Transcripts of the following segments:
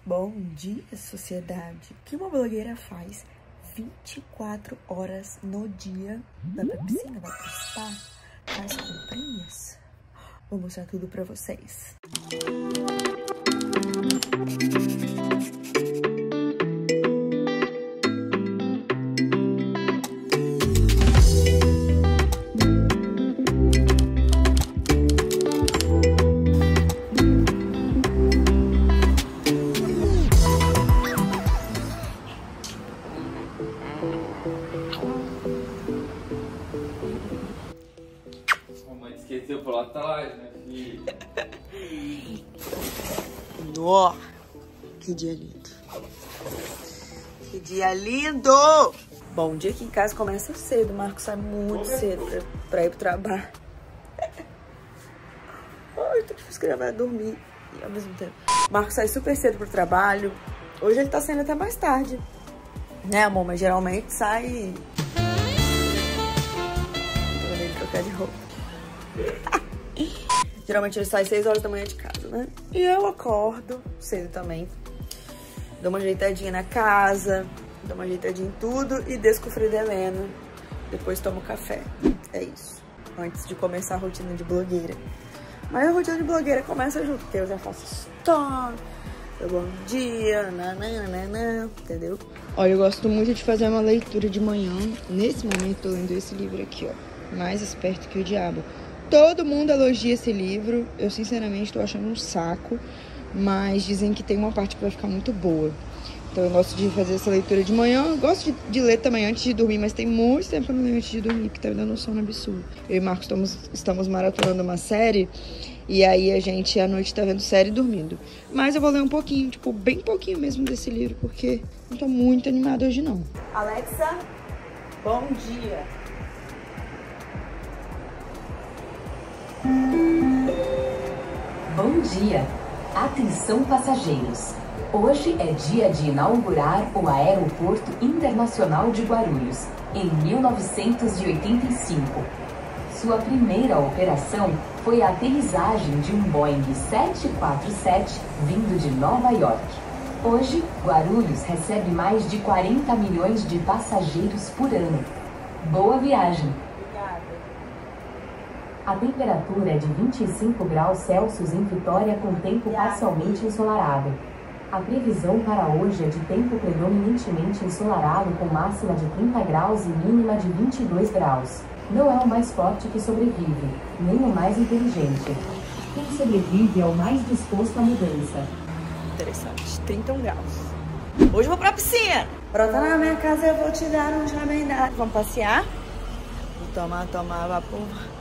Bom dia, sociedade. O que uma blogueira faz 24 horas no dia? Vai pra piscina, vai pro spa, faz comprinhas? Vou mostrar tudo pra vocês. Esqueceu por lá atrás, né, filho? Nó! Que dia lindo! Que dia lindo! Bom, o dia aqui em casa começa cedo. O Marcos sai muito cedo pra ir pro trabalho. Ai, tô difícil que ele vai dormir e ao mesmo tempo. O Marcos sai super cedo pro trabalho. Hoje ele tá saindo até mais tarde. Né, amor? Mas geralmente sai... Tô vendo ele trocar de roupa. Geralmente ele sai 6 horas da manhã de casa, né? E eu acordo cedo também. Dou uma ajeitadinha na casa, dou uma ajeitadinha em tudo e desço com o Frida Helena. Depois tomo café. É isso. Antes de começar a rotina de blogueira. Mas a rotina de blogueira começa junto, porque eu já faço story, eu bom dia, nananana, entendeu? Olha, eu gosto muito de fazer uma leitura de manhã. Nesse momento tô lendo esse livro aqui, ó. Mais Esperto que o Diabo. Todo mundo elogia esse livro. Eu, sinceramente, tô achando um saco. Mas dizem que tem uma parte que vai ficar muito boa. Então eu gosto de fazer essa leitura de manhã. Eu gosto de ler também antes de dormir. Mas tem muito tempo que eu não leio antes de dormir, que tá me dando um sono absurdo. Eu e Marcos estamos maratonando uma série. E aí a gente, à noite, tá vendo série e dormindo. Mas eu vou ler um pouquinho, tipo, bem pouquinho mesmo desse livro. Porque não tô muito animada hoje, não. Alexa, bom dia. Bom dia! Atenção, passageiros! Hoje é dia de inaugurar o Aeroporto Internacional de Guarulhos, em 1985. Sua primeira operação foi a aterrissagem de um Boeing 747 vindo de Nova York. Hoje, Guarulhos recebe mais de 40 milhões de passageiros por ano. Boa viagem! A temperatura é de 25 graus Celsius em Vitória, com tempo parcialmente ensolarado. A previsão para hoje é de tempo predominantemente ensolarado, com máxima de 30 graus e mínima de 22 graus. Não é o mais forte que sobrevive, nem o mais inteligente. Quem sobrevive é o mais disposto à mudança. Interessante, 31 graus. Hoje eu vou pra piscina. Pra estar na minha casa eu vou te dar um remendado. Vamos passear? Vou tomar vapor.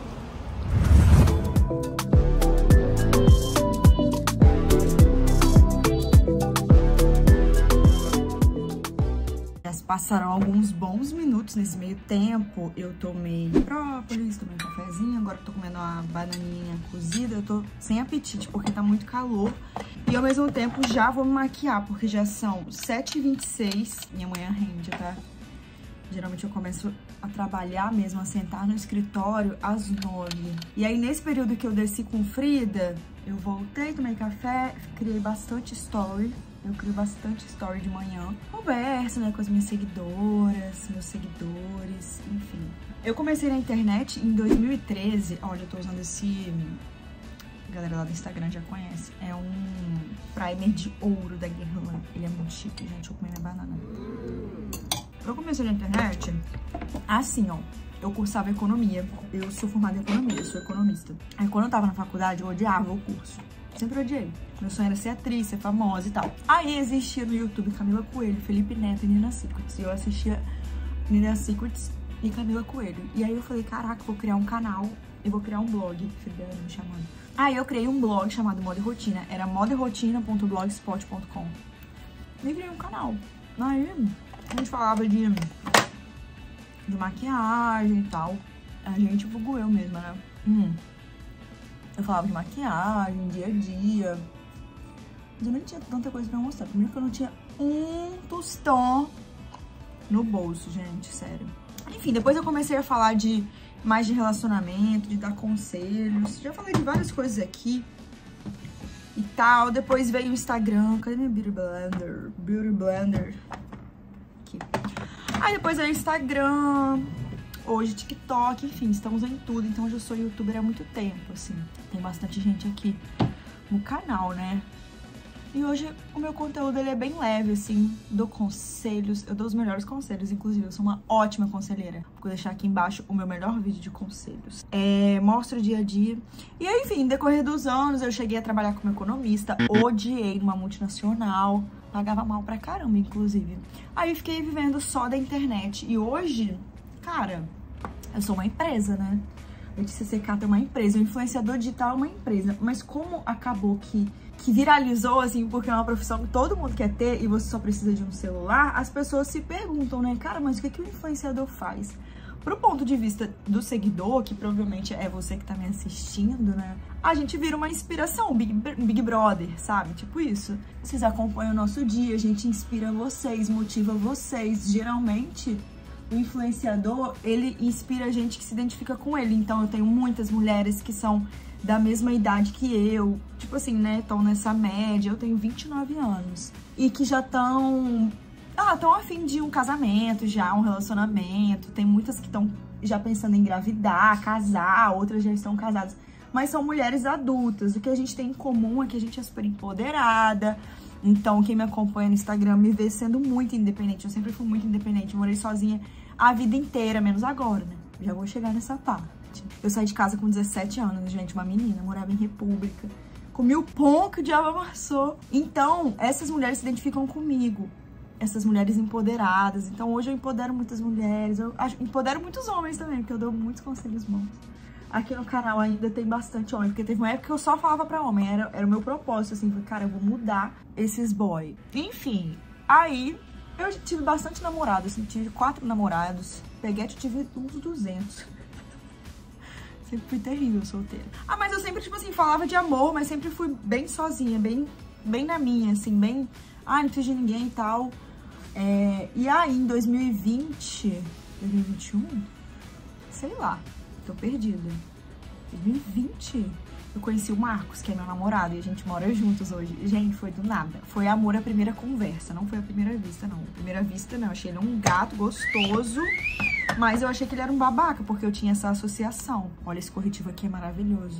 Passaram alguns bons minutos. Nesse meio tempo eu tomei própolis, tomei um cafezinho. Agora eu tô comendo uma bananinha cozida. Eu tô sem apetite porque tá muito calor. E ao mesmo tempo já vou me maquiar, porque já são 7h26. Minha manhã rende, tá? Geralmente eu começo a trabalhar mesmo, a sentar no escritório às 9. E aí nesse período que eu desci com Frida, eu voltei, tomei café, criei bastante story. Eu crio bastante story de manhã. Converso, né, com as minhas seguidoras, meus seguidores, enfim. Eu comecei na internet em 2013. Olha, eu tô usando esse... A galera lá do Instagram já conhece. É um primer de ouro da Guerlain. Ele é muito chique, gente. Deixa eu comer minha banana. Eu comecei na internet assim, ó. Eu cursava economia. Eu sou formada em economia, eu sou economista. Aí quando eu tava na faculdade, eu odiava o curso. Sempre odiei. Meu sonho era ser atriz, ser famosa e tal. Aí existia no YouTube Camila Coelho, Felipe Neto e Nina Secrets. E eu assistia Nina Secrets e Camila Coelho. E aí eu falei, caraca, vou criar um canal e vou criar um blog. Filho dela me chamando. Aí eu criei um blog chamado Moda e Rotina. Era modaerotina.blogspot.com. E criei um canal. Aí a gente falava de maquiagem e tal. A gente divulgou eu mesma, né? Eu falava de maquiagem, dia a dia. Mas eu nem tinha tanta coisa pra mostrar. Primeiro que eu não tinha um tostão no bolso, gente, sério. Enfim, depois eu comecei a falar mais de relacionamento, de dar conselhos. Já falei de várias coisas aqui. e tal. Depois veio o Instagram. Cadê minha Beauty Blender? Beauty Blender. Aqui. Aí depois veio o Instagram. Hoje TikTok, enfim, estamos em tudo. Então, hoje eu sou youtuber há muito tempo, assim. Tem bastante gente aqui no canal, né? E hoje o meu conteúdo, ele é bem leve, assim. Dou conselhos, eu dou os melhores conselhos. Inclusive, eu sou uma ótima conselheira. Vou deixar aqui embaixo o meu melhor vídeo de conselhos. Mostro o dia a dia. E aí, enfim, no decorrer dos anos, eu cheguei a trabalhar como economista. Odiei numa multinacional. Pagava mal pra caramba, inclusive. Aí, fiquei vivendo só da internet. E hoje, cara, eu sou uma empresa, né? Letícia Secato é uma empresa, o influenciador digital é uma empresa. Mas como acabou que viralizou, assim, porque é uma profissão que todo mundo quer ter e você só precisa de um celular, as pessoas se perguntam, né? Cara, mas o que o influenciador faz? Pro ponto de vista do seguidor, que provavelmente é você que tá me assistindo, né? A gente vira uma inspiração, Big Brother, sabe? Tipo isso. Vocês acompanham o nosso dia, a gente inspira vocês, motiva vocês. Geralmente, o influenciador, ele inspira a gente que se identifica com ele. Então, eu tenho muitas mulheres que são da mesma idade que eu, tipo assim, né, estão nessa média. Eu tenho 29 anos. E que já estão a fim de um casamento, já um relacionamento. Tem muitas que estão já pensando em engravidar, casar, outras já estão casadas. Mas são mulheres adultas. O que a gente tem em comum é que a gente é super empoderada. Então, quem me acompanha no Instagram me vê sendo muito independente. Eu sempre fui muito independente, morei sozinha a vida inteira, menos agora, né? Já vou chegar nessa parte. Eu saí de casa com 17 anos, gente, uma menina, morava em República. Comi o pão que o diabo amassou. Então, essas mulheres se identificam comigo. Essas mulheres empoderadas. Então, hoje eu empodero muitas mulheres. Eu empodero muitos homens também, porque eu dou muitos conselhos bons. Aqui no canal ainda tem bastante homem, porque teve uma época que eu só falava pra homem, era o meu propósito, assim, falei, cara, eu vou mudar esses boy. Enfim, aí eu tive bastante namorado, assim, tive 4 namorados, peguete eu tive uns 200. Sempre fui terrível solteira. Ah, mas eu sempre, tipo assim, falava de amor, mas sempre fui bem sozinha, bem na minha, assim, bem, não preciso de ninguém e tal. E aí, em 2020, 2021, sei lá, tô perdida. 2020, eu conheci o Marcos, que é meu namorado, e a gente mora juntos hoje. Gente, foi do nada. Foi amor à primeira conversa, não foi à primeira vista, não. À primeira vista, não. Achei ele um gato gostoso, mas eu achei que ele era um babaca, porque eu tinha essa associação. Olha, esse corretivo aqui é maravilhoso.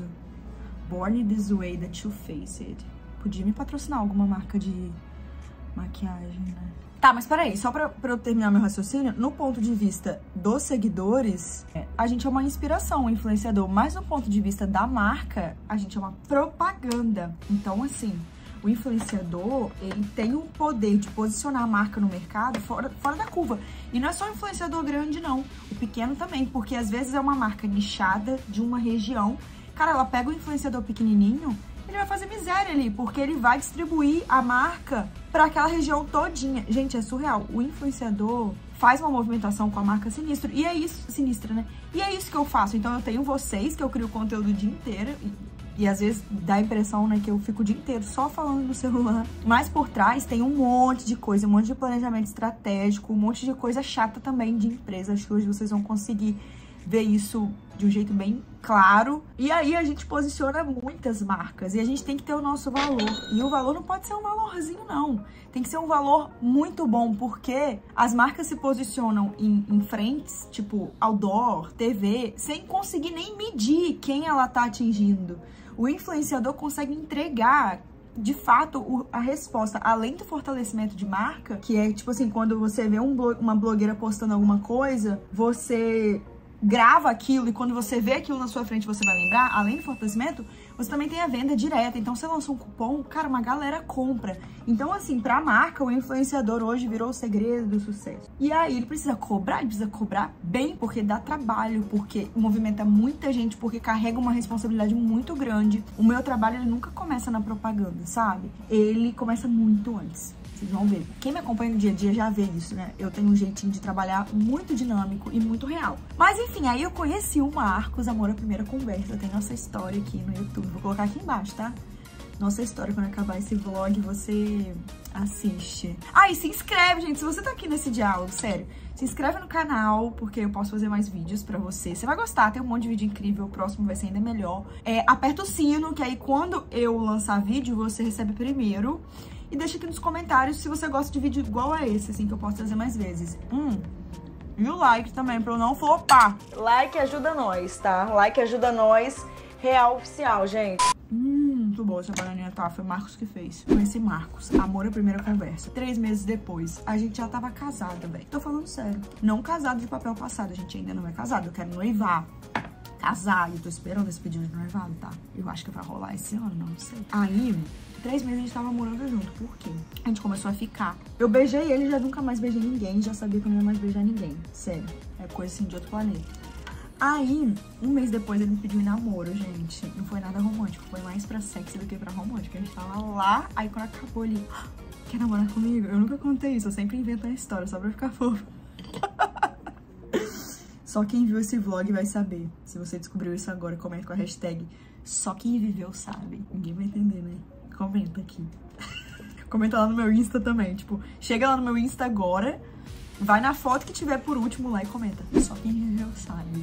Born This Way, da Too Faced. Podia me patrocinar alguma marca de maquiagem, né? Tá, mas peraí, só pra eu terminar meu raciocínio, no ponto de vista dos seguidores, a gente é uma inspiração, um influenciador, mas no ponto de vista da marca, a gente é uma propaganda. Então, assim, o influenciador, ele tem o poder de posicionar a marca no mercado fora da curva. E não é só o influenciador grande, não. O pequeno também, porque às vezes é uma marca nichada de uma região. Cara, ela pega o influenciador pequenininho, ele vai fazer miséria ali, porque ele vai distribuir a marca para aquela região todinha. Gente, é surreal. O influenciador faz uma movimentação com a marca sinistra. E é isso, sinistra, né? E é isso que eu faço. Então eu tenho vocês, que eu crio conteúdo o dia inteiro. E às vezes dá a impressão, né, que eu fico o dia inteiro só falando no celular. Mas por trás tem um monte de coisa, um monte de planejamento estratégico, um monte de coisa chata também de empresa. Acho que hoje vocês vão conseguir ver isso de um jeito bem claro. E aí a gente posiciona muitas marcas e a gente tem que ter o nosso valor. E o valor não pode ser um valorzinho, não. Tem que ser um valor muito bom, porque as marcas se posicionam em frentes, tipo outdoor, TV, sem conseguir nem medir quem ela tá atingindo. O influenciador consegue entregar de fato a resposta, além do fortalecimento de marca, que é tipo assim, quando você vê uma blogueira postando alguma coisa, você grava aquilo e quando você vê aquilo na sua frente você vai lembrar, além do fortalecimento, você também tem a venda direta. Então você lança um cupom, cara, uma galera compra. Então assim, pra marca, o influenciador hoje virou o segredo do sucesso. E aí ele precisa cobrar bem, porque dá trabalho, porque movimenta muita gente, porque carrega uma responsabilidade muito grande. O meu trabalho, ele nunca começa na propaganda, sabe? Ele começa muito antes. Vocês vão ver. Quem me acompanha no dia a dia já vê isso, né? Eu tenho um jeitinho de trabalhar muito dinâmico e muito real. Mas enfim, aí eu conheci o Marcos, amor à primeira conversa. Tem nossa história aqui no YouTube. Vou colocar aqui embaixo, tá? Nossa história, quando acabar esse vlog, você assiste. Ah, e se inscreve, gente, se você tá aqui nesse diálogo, sério. Se inscreve no canal, porque eu posso fazer mais vídeos pra você. Você vai gostar, tem um monte de vídeo incrível, o próximo vai ser ainda melhor. Aperta o sino, que aí quando eu lançar vídeo, você recebe primeiro. E deixa aqui nos comentários se você gosta de vídeo igual a esse, assim, que eu posso trazer mais vezes. E o like também, pra eu não flopar. Like ajuda nós, tá? Like ajuda nós, real oficial, gente. Muito boa essa bananinha, tá? Foi o Marcos que fez. Conheci Marcos, amor à primeira conversa. 3 meses depois, a gente já tava casada, velho. Tô falando sério. Não casado de papel passado, a gente ainda não é casado. Eu quero noivar. Casar, eu tô esperando esse pedido de noivado, tá? Eu acho que vai rolar esse ano, não sei. Aí, 3 meses a gente tava morando junto. Por quê? A gente começou a ficar. Eu beijei ele, já nunca mais beijei ninguém. Já sabia que eu não ia mais beijar ninguém. Sério. É coisa assim de outro planeta. Aí, 1 mês depois, ele me pediu em namoro, gente. Não foi nada romântico. Foi mais pra sexy do que pra romântico. A gente tava lá, aí quando acabou ele... Quer namorar comigo? Eu nunca contei isso. Eu sempre invento a história, só pra ficar fofo. Só quem viu esse vlog vai saber. Se você descobriu isso agora, comenta com a hashtag só quem viveu sabe. Ninguém vai entender, né? Comenta aqui. Comenta lá no meu Insta também. Tipo, chega lá no meu Insta agora, vai na foto que tiver por último lá e comenta. Só quem viveu sabe.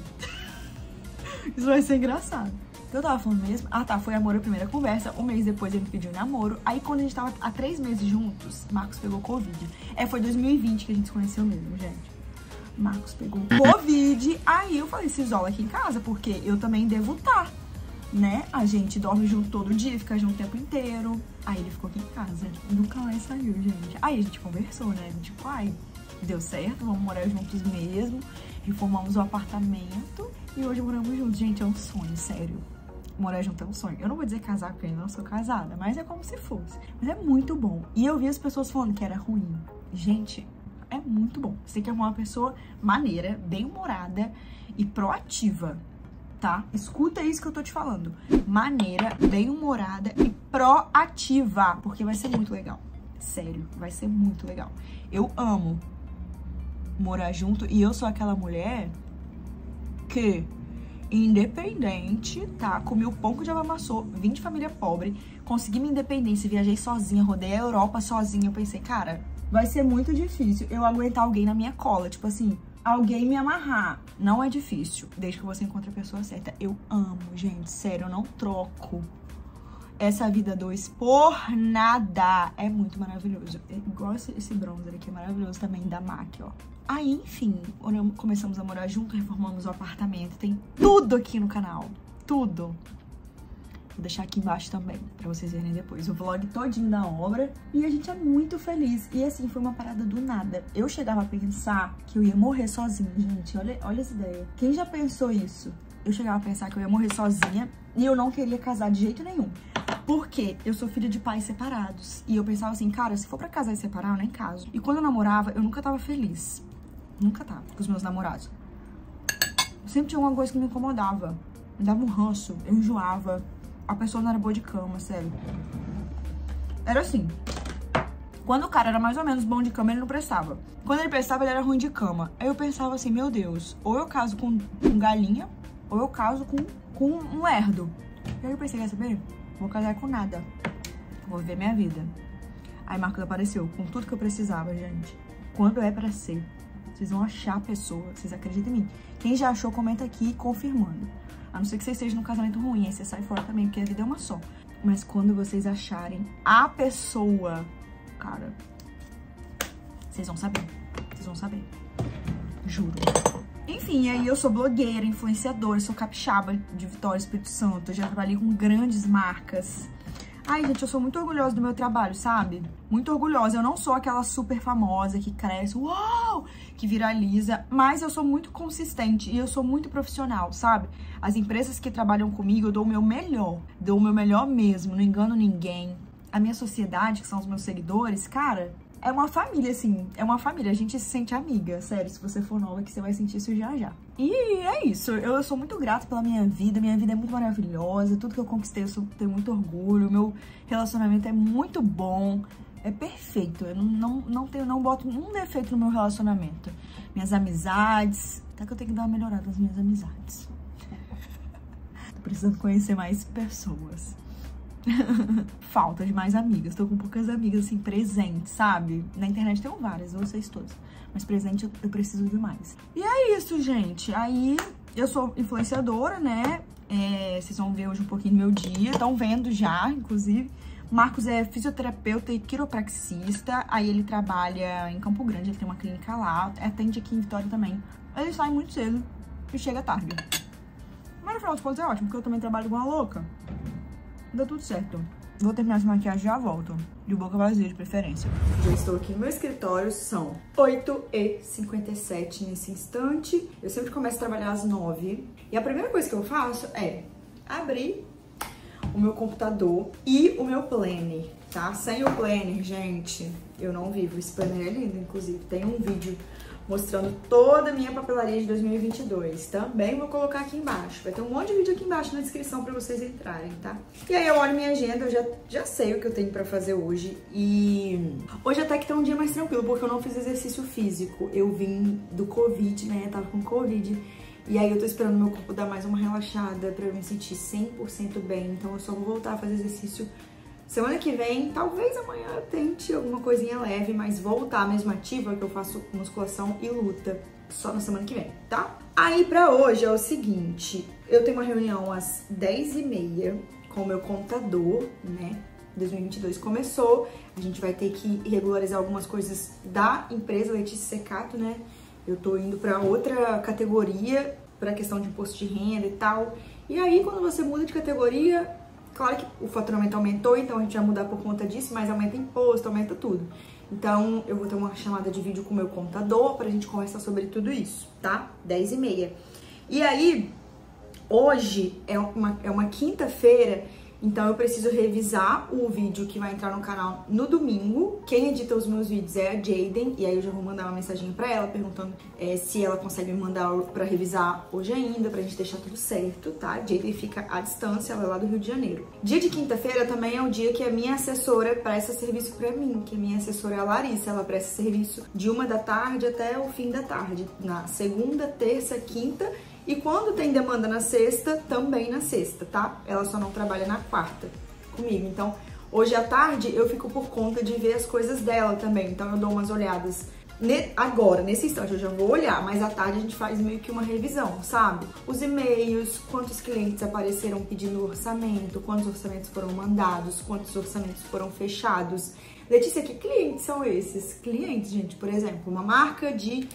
Isso vai ser engraçado. Eu tava falando mesmo? Ah, tá. Foi amor à primeira conversa. 1 mês depois ele me pediu namoro. Aí quando a gente tava há 3 meses juntos, Marcos pegou Covid. Foi 2020 que a gente se conheceu mesmo, gente. Marcos pegou Covid. Aí eu falei, se isola aqui em casa, porque eu também devo estar, né? A gente dorme junto todo dia, fica junto o tempo inteiro. Aí ele ficou aqui em casa. Nunca mais saiu, gente. Aí a gente conversou, né? Tipo, ai, deu certo, vamos morar juntos mesmo. Reformamos o apartamento e hoje moramos juntos. Gente, é um sonho, sério. Morar junto é um sonho. Eu não vou dizer casar, porque eu ainda não sou casada, mas é como se fosse. Mas é muito bom. E eu vi as pessoas falando que era ruim. Gente, é muito bom. Você tem que arrumar uma pessoa maneira, bem-humorada e proativa, tá? Escuta isso que eu tô te falando. Maneira, bem-humorada e proativa, porque vai ser muito legal. Sério, vai ser muito legal. Eu amo morar junto e eu sou aquela mulher que, independente, tá? Comi o pão que o diabo amassou, vim de família pobre, consegui minha independência, viajei sozinha, rodei a Europa sozinha. Eu pensei, cara, vai ser muito difícil eu aguentar alguém na minha cola. Tipo assim, alguém me amarrar. Não é difícil, desde que você encontre a pessoa certa. Eu amo, gente, sério, eu não troco essa vida 2 por nada. É muito maravilhoso. É igual esse bronzer aqui, é maravilhoso também, da MAC, ó. Aí, enfim, começamos a morar junto, reformamos o apartamento. Tem tudo aqui no canal, tudo. Vou deixar aqui embaixo também, pra vocês verem depois o vlog todinho da obra. E a gente é muito feliz. E assim, foi uma parada do nada. Eu chegava a pensar que eu ia morrer sozinha, gente. Olha essa ideia. Quem já pensou isso? Eu chegava a pensar que eu ia morrer sozinha e eu não queria casar de jeito nenhum. Porque eu sou filha de pais separados. E eu pensava assim, cara, se for pra casar e separar, eu nem caso. E quando eu namorava, eu nunca tava feliz. Nunca tava com os meus namorados. Sempre tinha alguma coisa que me incomodava. Me dava um ranço, eu enjoava. A pessoa não era boa de cama, sério. Era assim. Quando o cara era mais ou menos bom de cama, ele não prestava. Quando ele prestava, ele era ruim de cama. Aí eu pensava assim, meu Deus, ou eu caso com galinha, ou eu caso com um lerdo. E aí eu pensei, quer saber? Vou casar com nada. Vou viver minha vida. Aí Marcos apareceu com tudo que eu precisava, gente. Quando é pra ser. Vocês vão achar a pessoa, vocês acreditam em mim. Quem já achou, comenta aqui confirmando. A não ser que vocês estejam num casamento ruim, aí você sai fora também, porque a vida é uma só. Mas quando vocês acharem a pessoa, cara, vocês vão saber. Vocês vão saber. Juro. Enfim, aí eu sou blogueira, influenciadora, sou capixaba de Vitória, Espírito Santo. Eu já trabalhei com grandes marcas. Ai, gente, eu sou muito orgulhosa do meu trabalho, sabe? Muito orgulhosa. Eu não sou aquela super famosa que cresce, uau, que viraliza. Mas eu sou muito consistente e eu sou muito profissional, sabe? As empresas que trabalham comigo, eu dou o meu melhor. Dou o meu melhor mesmo, não engano ninguém. A minha sociedade, que são os meus seguidores, cara, é uma família, assim. É uma família. A gente se sente amiga, sério. Se você for nova, que você vai sentir isso já já. E é isso. Eu sou muito grata pela minha vida. Minha vida é muito maravilhosa. Tudo que eu conquistei, eu tenho muito orgulho. Meu relacionamento é muito bom. É perfeito. Eu não boto um defeito no meu relacionamento. Minhas amizades. Até que eu tenho que dar uma melhorada nas minhas amizades. Tô precisando conhecer mais pessoas. Falta de mais amigas. Tô com poucas amigas, assim, presentes, sabe? Na internet tenho várias, não sei se todas. Mas presente eu preciso de mais. E é isso, gente. Aí, eu sou influenciadora, né? Vocês vão ver hoje um pouquinho do meu dia. Estão vendo já, inclusive. Marcos é fisioterapeuta e quiropraxista. Aí ele trabalha em Campo Grande, ele tem uma clínica lá. Atende aqui em Vitória também. Ele sai muito cedo e chega tarde. Mas no final de contas é ótimo, porque eu também trabalho com uma louca. Dá tudo certo. Vou terminar essa maquiagem e já volto. De boca vazia, de preferência. Já estou aqui no meu escritório, são 8h57 nesse instante. Eu sempre começo a trabalhar às 9h. E a primeira coisa que eu faço é abrir o meu computador e o meu planner, tá? Sem o planner, gente, eu não vivo. Esse planner é lindo, inclusive. Tem um vídeo mostrando toda a minha papelaria de 2022. Também vou colocar aqui embaixo. Vai ter um monte de vídeo aqui embaixo na descrição pra vocês entrarem, tá? E aí eu olho minha agenda, eu já sei o que eu tenho pra fazer hoje. E hoje até que tá um dia mais tranquilo, porque eu não fiz exercício físico. Eu vim do Covid, né? Eu tava com Covid. E aí eu tô esperando meu corpo dar mais uma relaxada pra eu me sentir 100% bem. Então eu só vou voltar a fazer exercício semana que vem. Talvez amanhã eu tente alguma coisinha leve, mas voltar mesmo ativa, que eu faço musculação e luta só na semana que vem, tá? Aí pra hoje é o seguinte, eu tenho uma reunião às 10h30 com o meu contador, né? 2022 começou, a gente vai ter que regularizar algumas coisas da empresa Letícia Secato, né? Eu tô indo pra outra categoria, pra questão de imposto de renda e tal. E aí, quando você muda de categoria, claro que o faturamento aumentou, então a gente vai mudar por conta disso, mas aumenta imposto, aumenta tudo. Então, eu vou ter uma chamada de vídeo com o meu contador pra gente conversar sobre tudo isso, tá? 10h30. E aí, hoje é uma quinta-feira, então eu preciso revisar o vídeo que vai entrar no canal no domingo. Quem edita os meus vídeos é a Jaden, e aí eu já vou mandar uma mensagem pra ela, perguntando se ela consegue me mandar pra revisar hoje ainda, pra gente deixar tudo certo, tá? A Jaden fica à distância, ela é lá do Rio de Janeiro. Dia de quinta-feira também é o dia que a minha assessora presta serviço pra mim, que a minha assessora é a Larissa, ela presta serviço de 1 da tarde até o fim da tarde, na segunda, terça, quinta. E quando tem demanda na sexta, também na sexta, tá? Ela só não trabalha na quarta comigo. Então, hoje à tarde eu fico por conta de ver as coisas dela também. Então, eu dou umas olhadas agora, nesse instante, eu já vou olhar. Mas à tarde a gente faz meio que uma revisão, sabe? Os e-mails, quantos clientes apareceram pedindo orçamento, quantos orçamentos foram mandados, quantos orçamentos foram fechados. Letícia, que clientes são esses? Clientes, gente, por exemplo, uma marca de...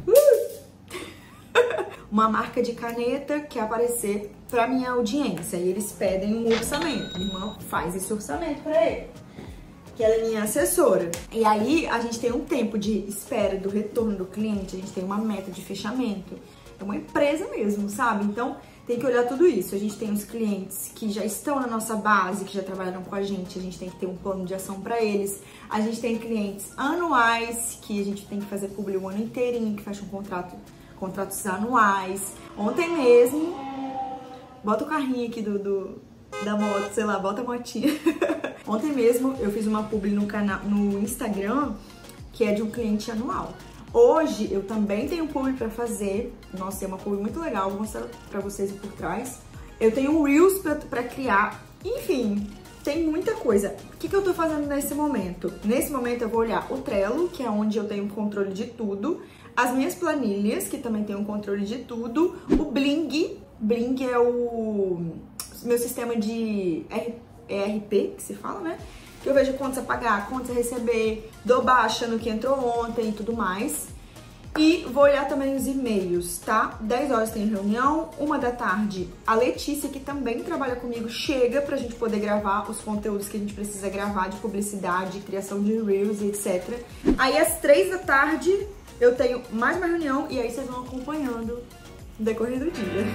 uma marca de caneta que aparecer pra minha audiência. E eles pedem um orçamento. Minha irmã faz esse orçamento pra ele, que ela é minha assessora. E aí, a gente tem um tempo de espera do retorno do cliente, a gente tem uma meta de fechamento. É uma empresa mesmo, sabe? Então, tem que olhar tudo isso. A gente tem os clientes que já estão na nossa base, que já trabalharam com a gente tem que ter um plano de ação pra eles. A gente tem clientes anuais, que a gente tem que fazer publi o ano inteirinho, que fecha um contratos anuais. Ontem mesmo, bota o carrinho aqui da moto, sei lá, bota a motinha. Ontem mesmo eu fiz uma publi no Instagram, que é de um cliente anual. Hoje eu também tenho publi pra fazer. Nossa, é uma publi muito legal, vou mostrar pra vocês por trás. Eu tenho um Reels pra criar. Enfim, tem muita coisa. O que eu tô fazendo nesse momento? Nesse momento eu vou olhar o Trello, que é onde eu tenho controle de tudo. As minhas planilhas, que também tem um controle de tudo. O Bling. Bling é o meu sistema de ERP, que se fala, né? Que eu vejo quantos a pagar, quantos a receber, dou baixa no que entrou ontem e tudo mais. E vou olhar também os e-mails, tá? 10 horas tem reunião, 1 da tarde a Letícia, que também trabalha comigo, chega pra gente poder gravar os conteúdos que a gente precisa gravar de publicidade, criação de Reels e etc. Aí às 3 da tarde eu tenho mais uma reunião e aí vocês vão acompanhando no decorrer do dia.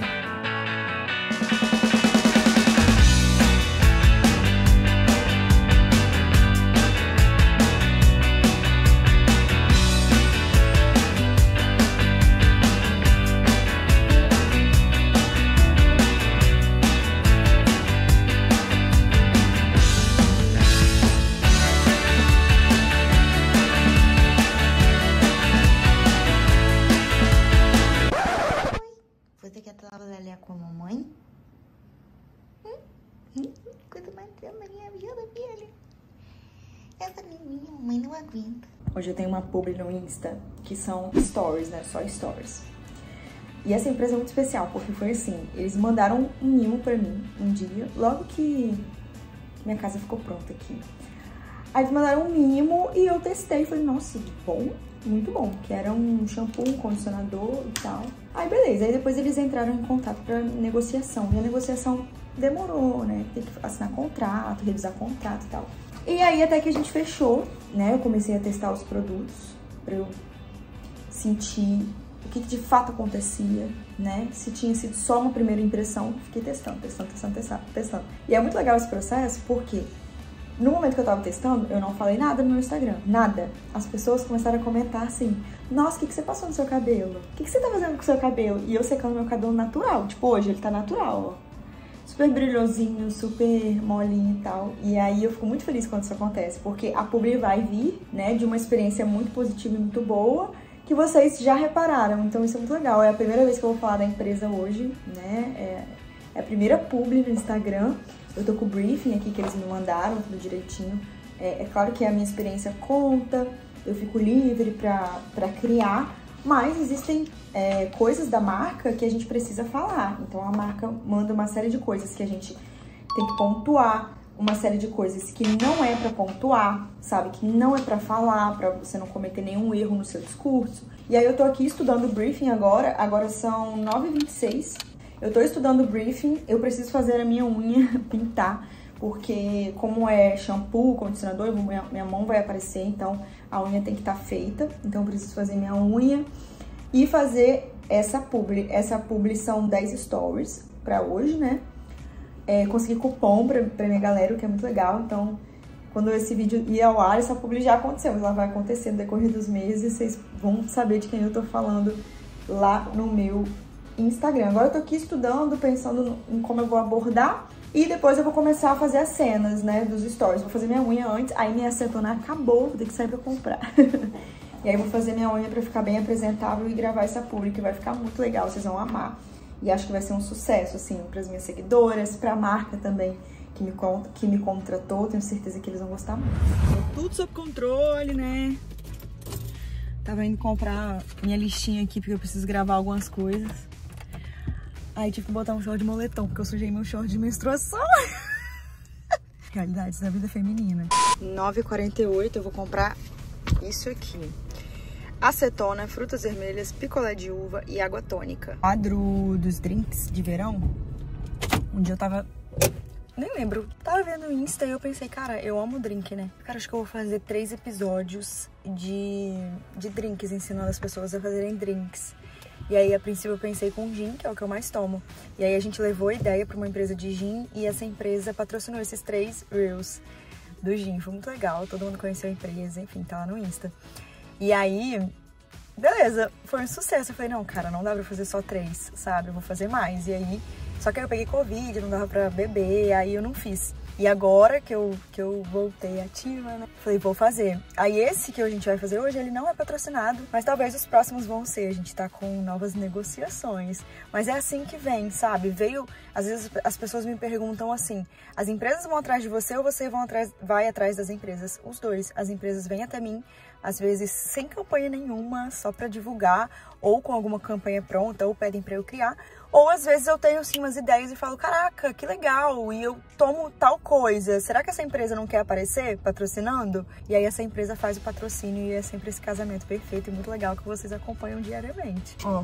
não aguento. Hoje eu tenho uma publi no Insta, que são stories, né? Só stories. E essa empresa é muito especial, porque foi assim, eles mandaram um mimo pra mim um dia, logo que minha casa ficou pronta aqui. Aí eles mandaram um mimo e eu testei, falei, nossa, bom, muito bom, que era um shampoo, um condicionador e tal. Aí beleza, aí depois eles entraram em contato pra negociação, e a negociação demorou, né? Tem que assinar contrato, revisar contrato e tal. E aí até que a gente fechou, né? Eu comecei a testar os produtos pra eu sentir o que de fato acontecia, né? Se tinha sido só uma primeira impressão, fiquei testando. E é muito legal esse processo porque no momento que eu tava testando, eu não falei nada no meu Instagram, nada. As pessoas começaram a comentar assim, nossa, o que você passou no seu cabelo? O que você tá fazendo com o seu cabelo? E eu secando meu cabelo natural, tipo hoje ele tá natural, ó. Super brilhosinho, super molinho e tal. E aí eu fico muito feliz quando isso acontece, porque a publi vai vir, né, de uma experiência muito positiva e muito boa, que vocês já repararam, então isso é muito legal. É a primeira vez que eu vou falar da empresa hoje, né, é a primeira publi no Instagram. Eu tô com o briefing aqui que eles me mandaram, tudo direitinho. É claro que a minha experiência conta, eu fico livre pra criar, mas existem coisas da marca que a gente precisa falar. Então a marca manda uma série de coisas que a gente tem que pontuar, uma série de coisas que não é pra pontuar, sabe? Que não é pra falar, pra você não cometer nenhum erro no seu discurso. E aí eu tô aqui estudando o briefing agora são 9h26. Eu tô estudando o briefing, eu preciso fazer a minha unha, pintar, porque como é shampoo, condicionador, minha mão vai aparecer, então a unha tem que estar feita. Então eu preciso fazer minha unha e fazer essa publi. Essa publi são 10 stories pra hoje, né? Consegui cupom pra minha galera, o que é muito legal. Então, quando esse vídeo ir ao ar, essa publi já aconteceu, mas ela vai acontecer no decorrer dos meses. Vocês vão saber de quem eu tô falando lá no meu Instagram. Agora eu tô aqui estudando, pensando em como eu vou abordar. E depois eu vou começar a fazer as cenas, né, dos stories. Vou fazer minha unha antes, aí minha acetona acabou, vou ter que sair pra comprar. E aí eu vou fazer minha unha pra ficar bem apresentável e gravar essa publi, que vai ficar muito legal, vocês vão amar. E acho que vai ser um sucesso, assim, pras minhas seguidoras, pra marca também, que me contratou. Tenho certeza que eles vão gostar muito. Tudo sob controle, né? Tava indo comprar minha listinha aqui, porque eu preciso gravar algumas coisas. Aí tive que botar um short de moletom, porque eu sujei meu short de menstruação. Realidades da vida feminina. 9h48, eu vou comprar isso aqui. Acetona, frutas vermelhas, picolé de uva e água tônica. Quadro dos drinks de verão. Um dia eu tava... nem lembro. Tava vendo o Insta e eu pensei, cara, eu amo drink, né? Cara, acho que eu vou fazer 3 episódios de drinks, ensinando as pessoas a fazerem drinks. E aí, a princípio, eu pensei com gin, que é o que eu mais tomo. E aí, a gente levou a ideia pra uma empresa de gin e essa empresa patrocinou esses 3 reels do gin. Foi muito legal, todo mundo conheceu a empresa, enfim, tá lá no Insta. E aí, beleza, foi um sucesso. Eu falei, não, cara, não dá pra fazer só 3, sabe? Eu vou fazer mais. E aí, só que aí eu peguei Covid, não dava pra beber, aí eu não fiz. E agora que eu voltei ativa, né? Falei, vou fazer. Aí esse que a gente vai fazer hoje, ele não é patrocinado, mas talvez os próximos vão ser. A gente tá com novas negociações. Mas é assim que vem, sabe? Às vezes as pessoas me perguntam assim, as empresas vão atrás de você ou você vai atrás das empresas? Os dois. As empresas vêm até mim, às vezes sem campanha nenhuma, só pra divulgar, ou com alguma campanha pronta, ou pedem pra eu criar. Ou às vezes eu tenho assim umas ideias e falo, caraca, que legal, e eu tomo tal coisa. Será que essa empresa não quer aparecer patrocinando? E aí essa empresa faz o patrocínio e é sempre esse casamento perfeito e muito legal que vocês acompanham diariamente. Ó,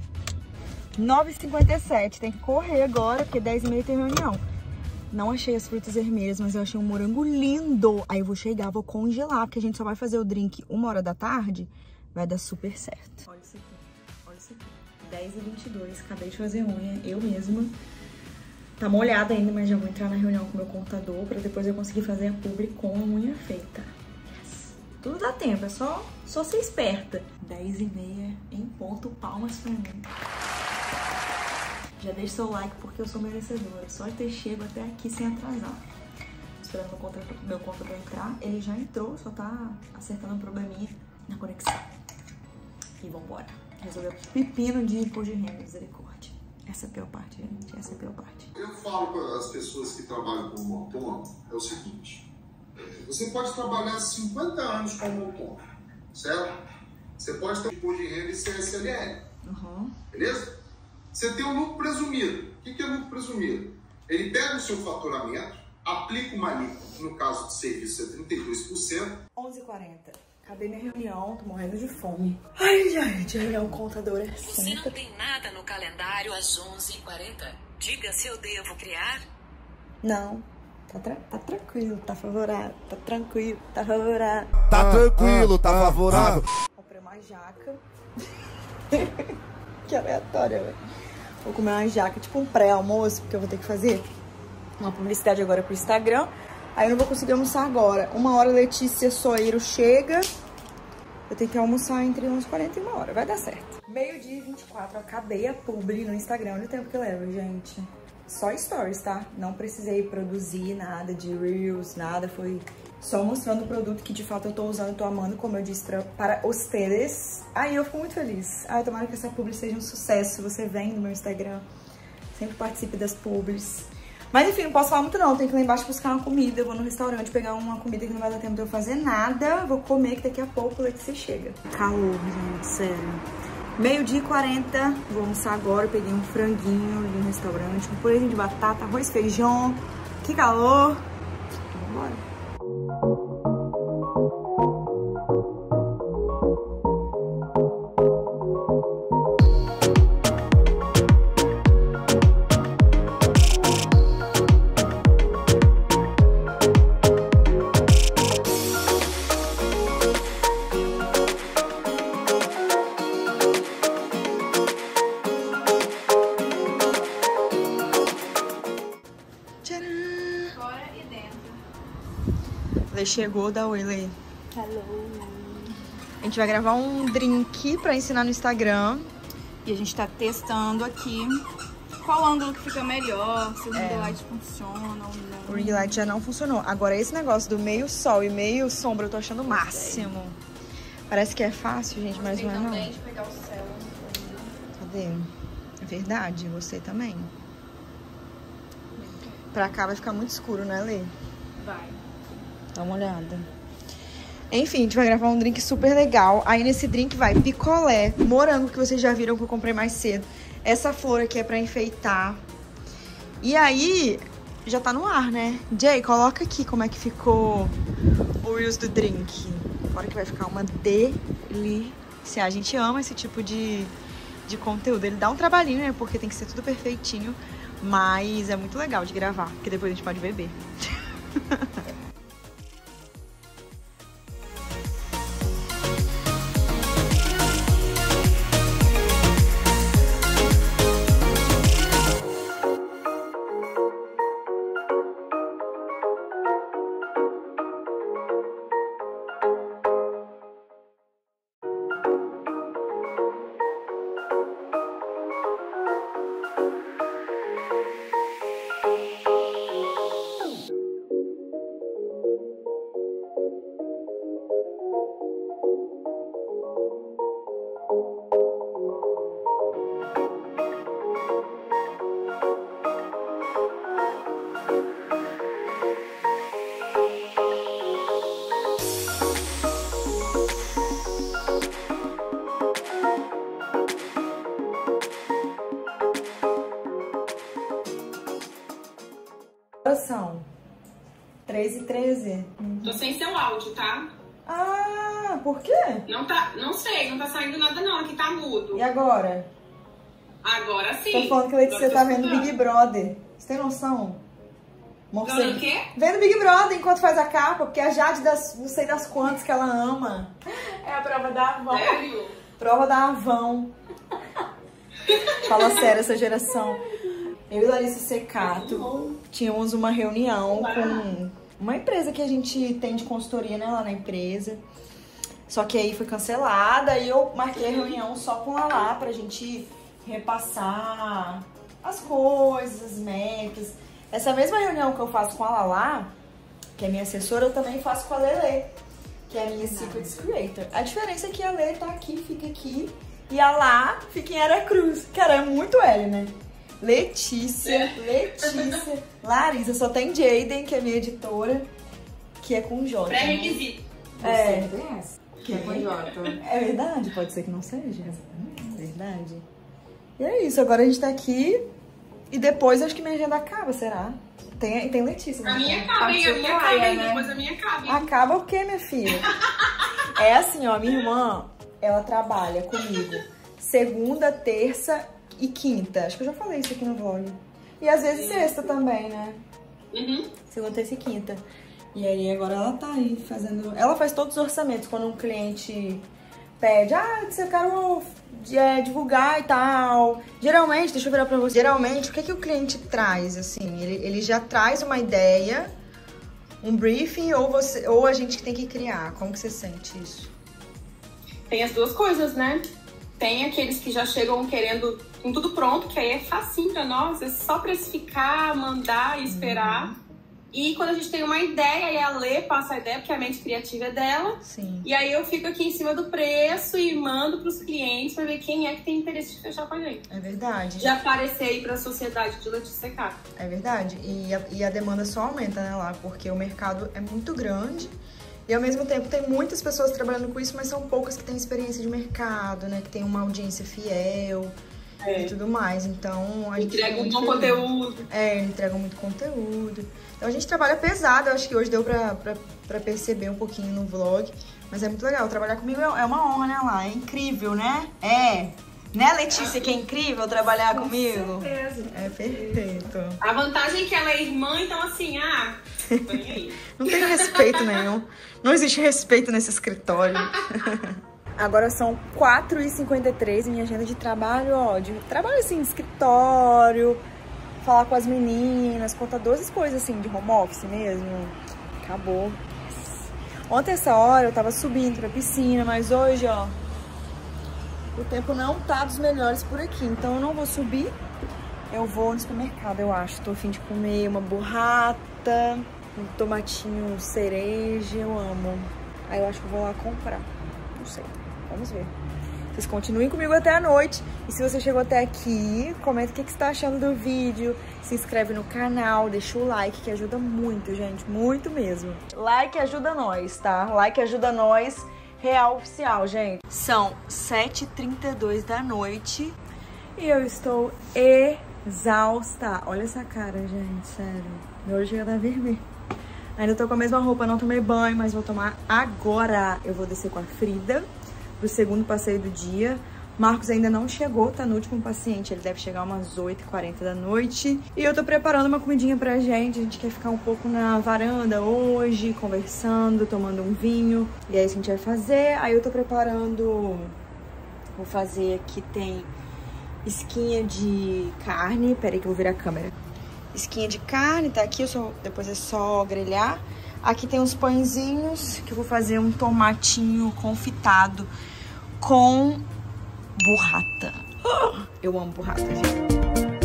9h57, tem que correr agora, porque 10h30 tem reunião. Não achei as frutas vermelhas, mas eu achei um morango lindo. Aí eu vou chegar, vou congelar, porque a gente só vai fazer o drink 1h da tarde. Vai dar super certo. Olha isso aqui, olha isso aqui. 10h22, acabei de fazer unha, eu mesma. Tá molhada ainda, mas já vou entrar na reunião com o meu contador pra depois eu conseguir fazer a publi com a unha feita. Yes. Tudo dá tempo, é só ser esperta. 10h30 em ponto, palmas pra mim. Já deixa seu like porque eu sou merecedora. Só de ter chego até aqui sem atrasar. Esperando meu contador entrar. Ele já entrou, só tá acertando um probleminha na conexão. E vambora. Resolveu pepino de imposto de renda, misericórdia. Essa é a pior parte, gente. Essa é a pior parte. Eu falo para as pessoas que trabalham como autônomo é o seguinte. Você pode trabalhar 50 anos como autônomo, certo? Você pode ter imposto de renda e CSLL, beleza? Você tem o lucro presumido. O que é lucro presumido? Ele pega o seu faturamento, aplica uma alíquota, no caso de serviço é 32%. 11h40. Acabei minha reunião, tô morrendo de fome. Ai, gente, reunião contadora é Você sempre... não tem nada no calendário às 11h40? Diga se eu devo criar. Não, tá tranquilo, tá favorável, tá tranquilo, tá favorável. Tá tranquilo, tá favorável. Comprei uma jaca. Que aleatória, velho. Vou comer uma jaca, tipo um pré-almoço, porque eu vou ter que fazer uma publicidade agora pro Instagram. Aí eu não vou conseguir almoçar agora. 1h Letícia Soeiro chega. Eu tenho que almoçar entre 11h40 e 1h. Vai dar certo. 12h24, eu acabei a publi no Instagram. Olha o tempo que leva, gente. Só stories, tá? Não precisei produzir nada de reels, nada. Foi só mostrando o produto que de fato eu tô usando, tô amando, como eu disse para vocês. Aí eu fico muito feliz. Ai, tomara que essa publi seja um sucesso. Você vem no meu Instagram, sempre participe das publis. Mas enfim, não posso falar muito não, tenho que ir lá embaixo buscar uma comida. Eu vou no restaurante pegar uma comida que não vai dar tempo de eu fazer nada. Vou comer que daqui a pouco o Letícia chega. Calor, gente, sério. 12h40, vou almoçar agora. Eu peguei um franguinho ali no restaurante, um purêzinho de batata, arroz, feijão. Que calor. Vambora. Lê chegou, dá oi, Lê. Hello. A gente vai gravar um drink pra ensinar no Instagram. E a gente tá testando aqui qual ângulo que fica melhor, se o ring light funciona ou não. O ring light já não funcionou. Agora esse negócio do meio sol e meio sombra eu tô achando o máximo. Parece que é fácil, gente, mas não é não. De pegar o céu. Cadê? É verdade, você também. Pra cá vai ficar muito escuro, né, Lê? Vai. Dá uma olhada. Enfim, a gente vai gravar um drink super legal. Aí nesse drink vai picolé, morango, que vocês já viram que eu comprei mais cedo. Essa flor aqui é pra enfeitar. E aí, já tá no ar, né? Jay, coloca aqui como é que ficou o reels do drink. Fora que vai ficar uma delícia. A gente ama esse tipo de conteúdo. Ele dá um trabalhinho, né? Porque tem que ser tudo perfeitinho. Mas é muito legal de gravar, porque depois a gente pode beber. São 3h13. Tô sem seu áudio, tá? Ah, por quê? Não sei, não tá saindo nada não, aqui tá mudo. E agora? Agora sim. Tô falando que a Letícia tá vendo Big Brother. Você tem noção? Vendo o quê? Vendo Big Brother enquanto faz a capa, porque a Jade não sei das quantas que ela ama. É a prova da Avon. Sério? Prova da Avon. Fala sério essa geração. Eu e Larissa Secato tínhamos uma reunião com uma empresa que a gente tem de consultoria, né, lá na empresa. Só que aí foi cancelada e eu marquei a reunião só com a Lala pra gente repassar as coisas, as metas. Essa mesma reunião que eu faço com a Lala, que é minha assessora, eu também faço com a Lele, que é a minha Secrets Creator. A diferença é que a Lele tá aqui, fica aqui, e a Lá fica em Aracruz. Cara, é muito L, né? Letícia, Larissa, só tem Jaden, que é minha editora, que é com J. Pré-requisito. É. Que é com J. É verdade, pode ser que não seja. É verdade. E é isso, agora a gente tá aqui e depois acho que minha agenda acaba, será? Tem Letícia. A minha acaba, hein? A minha acaba, hein? Depois a minha acaba, hein? Acaba o quê, minha filha? É assim, ó, minha irmã, ela trabalha comigo segunda, terça e quinta. Acho que eu já falei isso aqui no vlog. E às vezes sexta também, né? Uhum. Segunda, terça e quinta. E aí agora ela tá aí fazendo... Ela faz todos os orçamentos quando um cliente pede, eu quero divulgar e tal. Geralmente, deixa eu virar pra você. Geralmente, o que o cliente traz, assim? Ele já traz uma ideia, um briefing, ou a gente que tem que criar? Como que você sente isso? Tem as duas coisas, né? Tem aqueles que já chegam querendo com tudo pronto, que aí é facinho pra nós, é só precificar, mandar e esperar. E quando a gente tem uma ideia, aí a Lê passa a ideia, porque a mente criativa é dela. Sim. E aí eu fico aqui em cima do preço e mando pros clientes pra ver quem é que tem interesse de fechar com a gente. É verdade. De aparecer aí pra sociedade de Letícia Secato. É verdade. E a demanda só aumenta, né, lá, porque o mercado é muito grande. E ao mesmo tempo tem muitas pessoas trabalhando com isso, mas são poucas que têm experiência de mercado, né? Que tem uma audiência fiel e tudo mais. Então a gente entrega um bom conteúdo. Entrega muito conteúdo. Então a gente trabalha pesado, eu acho que hoje deu pra perceber um pouquinho no vlog. Mas é muito legal, trabalhar comigo é uma honra, né, lá? É incrível, né? Né, Letícia, que é incrível trabalhar comigo? Com certeza. É perfeito. A vantagem é que ela é irmã, então assim, vem aí. Não tem respeito nenhum. Não existe respeito nesse escritório. Agora são 4h53, minha agenda de trabalho, trabalho assim, escritório, falar com as meninas, contar 12 coisas assim, de home office mesmo. Acabou. Ontem essa hora eu tava subindo pra piscina, mas hoje, o tempo não tá dos melhores por aqui, então eu não vou subir. Eu vou no supermercado, eu acho. Tô a fim de comer uma burrata, um tomatinho cereja, eu amo. Aí eu acho que eu vou lá comprar. Não sei, vamos ver. Vocês continuem comigo até a noite. E se você chegou até aqui, comenta o que você tá achando do vídeo. Se inscreve no canal, deixa o like, que ajuda muito, gente. Muito mesmo. Like ajuda nós, tá? Like ajuda nós. Real oficial, gente. São 7h32 da noite e eu estou exausta. Olha essa cara, gente, sério. Meu olho chega a dar vermelho. Ainda tô com a mesma roupa, não tomei banho, mas vou tomar agora. Eu vou descer com a Frida pro segundo passeio do dia. Marcos ainda não chegou, tá no último paciente. Ele deve chegar umas 8h40 da noite. E eu tô preparando uma comidinha pra gente. A gente quer ficar um pouco na varanda hoje, conversando, tomando um vinho. E é isso que a gente vai fazer. Aí eu tô preparando... Vou fazer aqui, tem esquinha de carne. Peraí que eu vou virar a câmera. Esquinha de carne, tá aqui. Depois é só grelhar. Aqui tem uns pãezinhos que eu vou fazer um tomatinho confitado com... burrata. Eu amo burrata, gente.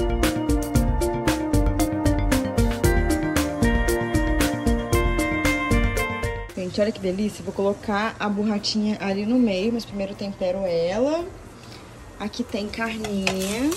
Gente, olha que delícia. Vou colocar a burratinha ali no meio, mas primeiro eu tempero ela. Aqui tem carninha.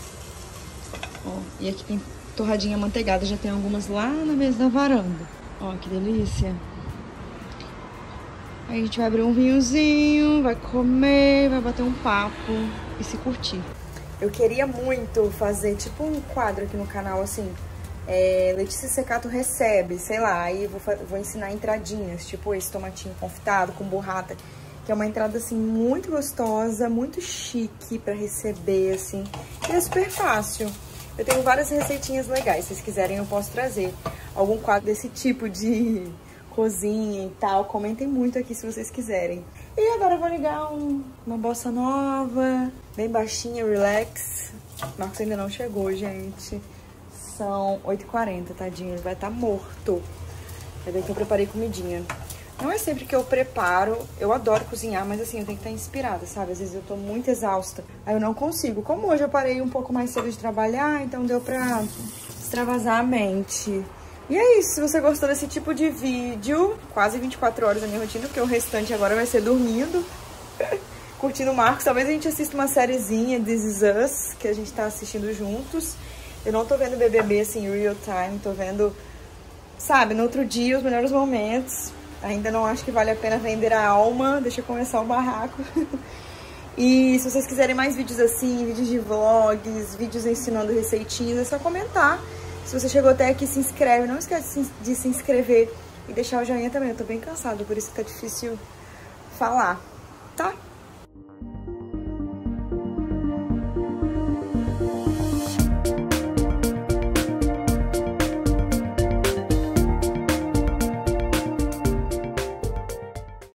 E aqui tem torradinha amanteigada. Já tem algumas lá na mesa da varanda. Ó, que delícia. Aí a gente vai abrir um vinhozinho, vai comer, vai bater um papo e se curtir. Eu queria muito fazer tipo um quadro aqui no canal, assim, Letícia Secato recebe, sei lá, aí vou ensinar entradinhas, tipo esse tomatinho confitado com burrata, que é uma entrada, assim, muito gostosa, muito chique pra receber, assim, e é super fácil. Eu tenho várias receitinhas legais, se vocês quiserem eu posso trazer algum quadro desse tipo de... cozinha e tal, comentem muito aqui se vocês quiserem. E agora eu vou ligar uma bossa nova, bem baixinha, relax. Marcos ainda não chegou, gente. São 8h40, tadinho, ele vai estar morto. Vai ver que eu preparei comidinha. Não é sempre que eu preparo, eu adoro cozinhar, mas assim, eu tenho que estar inspirada, sabe? Às vezes eu tô muito exausta, aí eu não consigo. Como hoje eu parei um pouco mais cedo de trabalhar, então deu pra extravasar a mente. E é isso, se você gostou desse tipo de vídeo, quase 24 horas da minha rotina, porque o restante agora vai ser dormindo, curtindo o Marcos. Talvez a gente assista uma sériezinha, This Is Us, que a gente tá assistindo juntos. Eu não tô vendo BBB, assim, real time, tô vendo sabe, no outro dia, os melhores momentos. Ainda não acho que vale a pena vender a alma. Deixa eu começar o barraco. E se vocês quiserem mais vídeos assim, vídeos de vlogs, vídeos ensinando receitinhas, é só comentar. Se você chegou até aqui, se inscreve. Não esquece de se inscrever e deixar o joinha também. Eu tô bem cansada, por isso que tá difícil falar, tá?